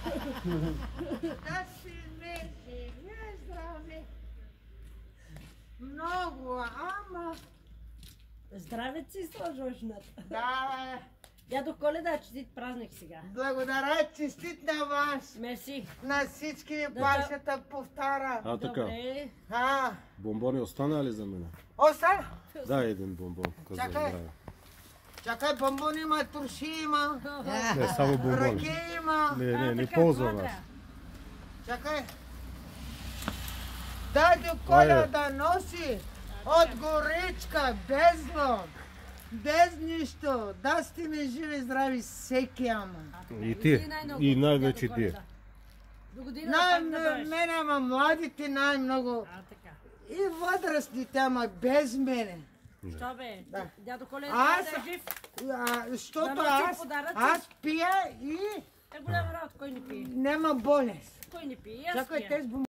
Да си не здраве. Много, ама... Здраве си сложошната. Да, бе. Дядо Коледа, честит празник сега. Благодаря, честит на вас. Мерси. На всички ми пашата повтаря. А така, Добре. бомбони остана ли за мене? Остана? Дай един бомбон. Каза Чакай. здраве. Чакай, бомбони има, турши има, Не, само бомбони. ръке има. Не ползвам аз. Чакай. Дядо Коля да носи от горичка, без зло, без нищо. Да сте ми живи здрави всеки ама. И ти, и най-вече ти. До година пак да дойдеш. Мене, ама младите най-много. Така. И възрастните, ама без мене. Що бе? Да. Дядо Коледа Аз- да е жив. Защото Да носи подаръци. аз пия и Е голям работа, кой не пие? няма болест. Кой не пие? Аз Чакай, пия. тези